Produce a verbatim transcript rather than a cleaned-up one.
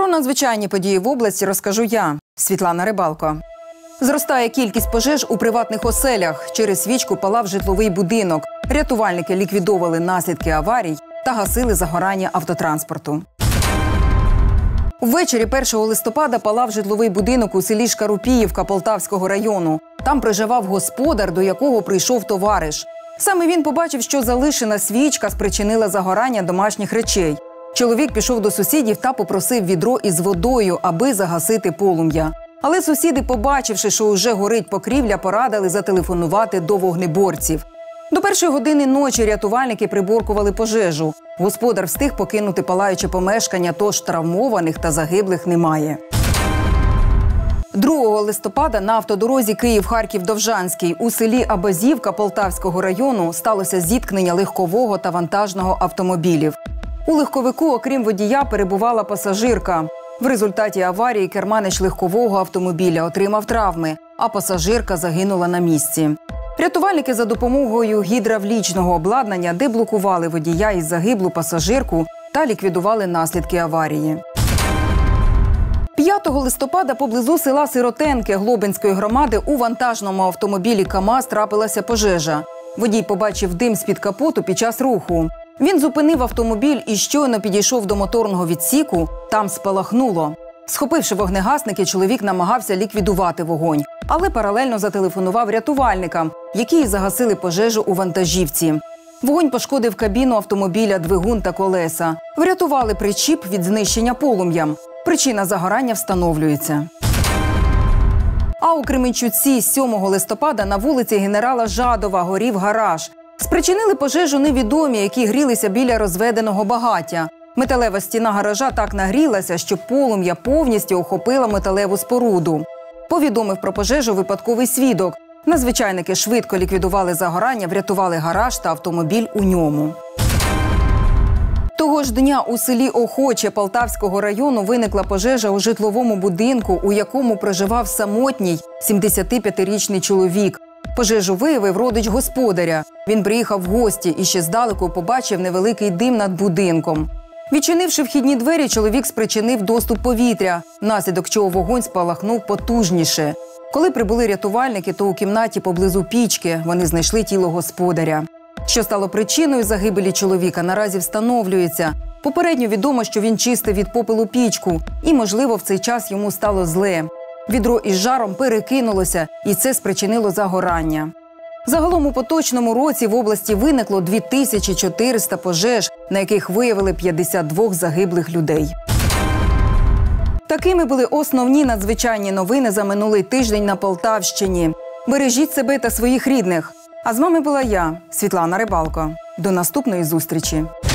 Про надзвичайні події в області розкажу я, Світлана Рибалко. Зростає кількість пожеж у приватних оселях. Через свічку палав житловий будинок. Рятувальники ліквідовували наслідки аварій та гасили загорання автотранспорту. Ввечері першого листопада палав житловий будинок у селі Шкарупіївка Полтавського району. Там проживав господар, до якого прийшов товариш. Саме він побачив, що залишена свічка спричинила загорання домашніх речей. Чоловік пішов до сусідів та попросив відро із водою, аби загасити полум'я. Але сусіди, побачивши, що уже горить покрівля, порадили зателефонувати до вогнеборців. До першої години ночі рятувальники приборкували пожежу. Господар встиг покинути палаюче помешкання, тож травмованих та загиблих немає. другого листопада на автодорозі Київ-Харків-Довжанський у селі Абазівка Полтавського району сталося зіткнення легкового та вантажного автомобілів. У легковику, окрім водія, перебувала пасажирка. В результаті аварії керманич легкового автомобіля отримав травми, а пасажирка загинула на місці. Рятувальники за допомогою гідравлічного обладнання деблокували водія і загиблу пасажирку та ліквідували наслідки аварії. п'ятого листопада поблизу села Сиротенки Глобинської громади у вантажному автомобілі КАМАЗ трапилася пожежа. Водій побачив дим з-під капоту під час руху. Він зупинив автомобіль і щойно підійшов до моторного відсіку, там спалахнуло. Схопивши вогнегасники, чоловік намагався ліквідувати вогонь, але паралельно зателефонував рятувальникам, які загасили пожежу у вантажівці. Вогонь пошкодив кабіну автомобіля, двигун та колеса. Врятували причіп від знищення полум'ям. Причина загорання встановлюється. А у Кременчуці сьомого листопада на вулиці генерала Жадова горів гараж. Спричинили пожежу невідомі, які грілися біля розведеного багаття. Металева стіна гаража так нагрілася, що полум'я повністю охопила металеву споруду. Повідомив про пожежу випадковий свідок. Надзвичайники швидко ліквідували загорання, врятували гараж та автомобіль у ньому. Того ж дня у селі Охоче Полтавського району виникла пожежа у житловому будинку, у якому проживав самотній сімдесятип'ятирічний чоловік. Пожежу виявив родич господаря. Він приїхав в гості і ще здалеку побачив невеликий дим над будинком. Відчинивши вхідні двері, чоловік спричинив доступ повітря, внаслідок чого вогонь спалахнув потужніше. Коли прибули рятувальники, то у кімнаті поблизу пічки вони знайшли тіло господаря. Що стало причиною загибелі чоловіка, наразі встановлюється. Попередньо відомо, що він чистив від попелу пічку і, можливо, в цей час йому стало зле. Відро із жаром перекинулося, і це спричинило загорання. Загалом у поточному році в області виникло дві тисячі чотириста пожеж, на яких виявили п'ятдесят два загиблих людей. Такими були основні надзвичайні новини за минулий тиждень на Полтавщині. Бережіть себе та своїх рідних. А з вами була я, Світлана Рибалко. До наступної зустрічі.